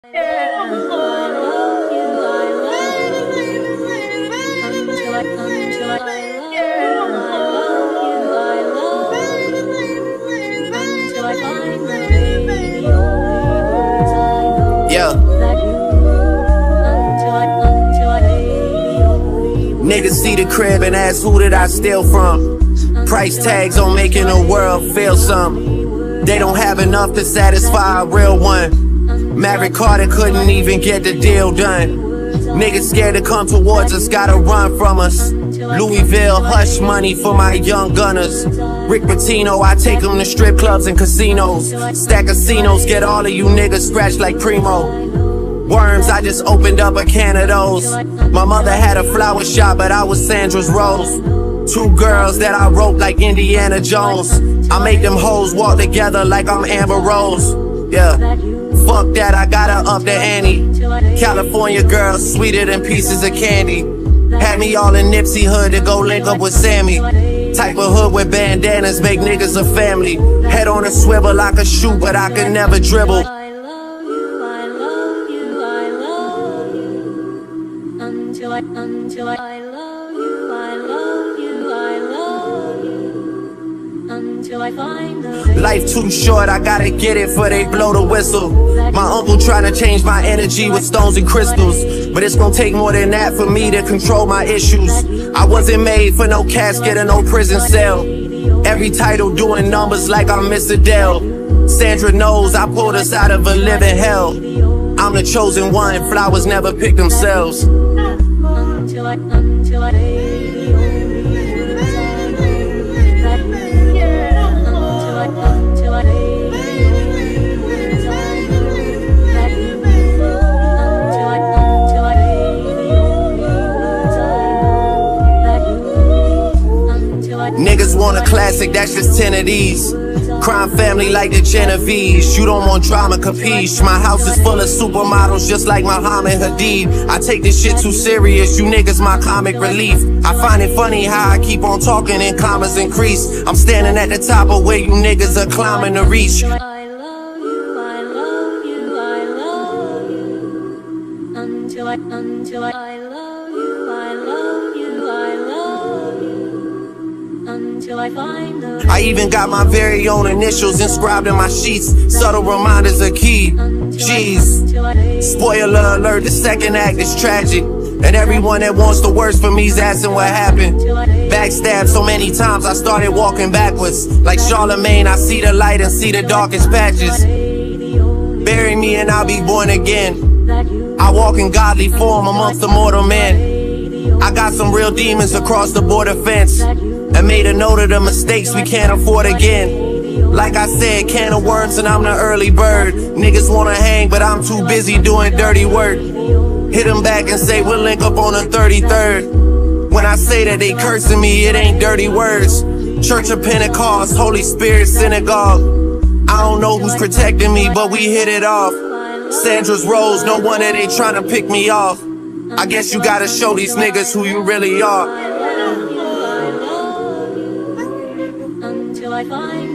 Yeah. Niggas see the crib and ask who did I steal from. Price tags on making the world feel something. They don't have enough to satisfy a real one. Maverick Carter couldn't even get the deal done. Niggas scared to come towards us, gotta run from us. Louisville hush money for my young gunners. Rick Pitino, I take them to strip clubs and casinos. Stack casinos, get all of you niggas scratched like Primo. Worms, I just opened up a can of those. My mother had a flower shop, but I was Sandra's Rose. Two girls that I wrote like Indiana Jones. I make them hoes walk together like I'm Amber Rose. Yeah, fuck that, I gotta up the ante. California girls, sweeter than pieces of candy. Had me all in Nipsey hood to go link up with Sammy. Type of hood with bandanas make niggas a family. Head on a swivel, I could shoot, but I could never dribble. Until I find the life too short, I gotta get it before they blow the whistle. My uncle trying to change my energy with stones and crystals, but it's gonna take more than that for me to control my issues. I wasn't made for no casket or no prison cell. Every title doing numbers like I'm Miss Adele. Sandra knows I pulled us out of a living hell. I'm the chosen one, flowers never pick themselves. Niggas want a classic, that's just 10 of these. Crime family like the Genovese. You don't want drama, capiche. My house is full of supermodels just like Muhammad Hadid. I take this shit too serious, you niggas my comic relief. I find it funny how I keep on talking and commas increase. I'm standing at the top of where you niggas are climbing to reach. I love you, I love you, I love you. Until I love you, I love you, I love you. Until I find the I even got my very own initials inscribed in my sheets. Subtle reminders are key. Jeez. Spoiler alert, the second act is tragic. And everyone that wants the worst for me's asking what happened. Backstabbed so many times I started walking backwards. Like Charlemagne, I see the light and see the darkest patches. Bury me and I'll be born again. I walk in godly form amongst the mortal men. I got some real demons across the border fence. I made a note of the mistakes we can't afford again. Like I said, can of worms and I'm the early bird. Niggas wanna hang but I'm too busy doing dirty work. Hit them back and say we'll link up on the 33rd. When I say that they cursing me, it ain't dirty words. Church of Pentecost, Holy Spirit Synagogue. I don't know who's protecting me, but we hit it off. Sandra's Rose, no wonder they tryna pick me off. I guess you gotta show these niggas who you really are. Until I find